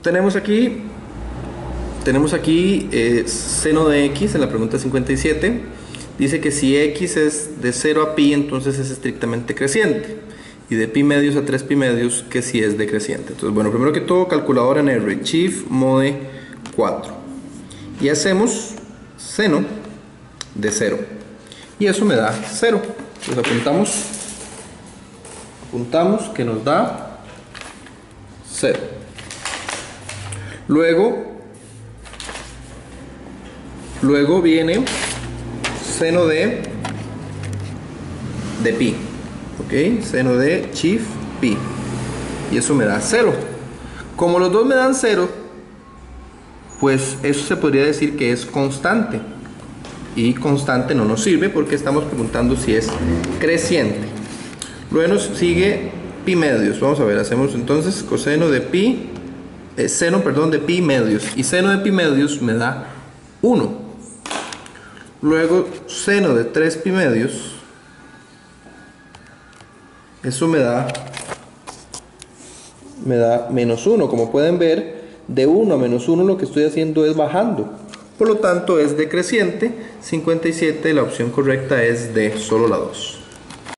Tenemos aquí seno de x en la pregunta 57. Dice que si x es de 0 a pi, entonces es estrictamente creciente. Y de pi medios a 3 pi medios, que si es decreciente. Entonces, bueno, primero que todo, calculadora en R, Shift mode 4. Y hacemos seno de 0. Y eso me da 0. Entonces apuntamos que nos da 0. Luego viene seno de pi. ¿Ok? Seno de Shift pi. Y eso me da 0. Como los dos me dan 0, pues eso se podría decir que es constante. Y constante no nos sirve porque estamos preguntando si es creciente. Luego nos sigue pi medios. Vamos a ver, hacemos entonces coseno de pi, seno de pi medios. Y seno de pi medios me da 1. Luego seno de 3 pi medios. Eso me da menos 1. Como pueden ver, de 1 a menos 1 lo que estoy haciendo es bajando. Por lo tanto es decreciente. 57, la opción correcta es D, solo la 2.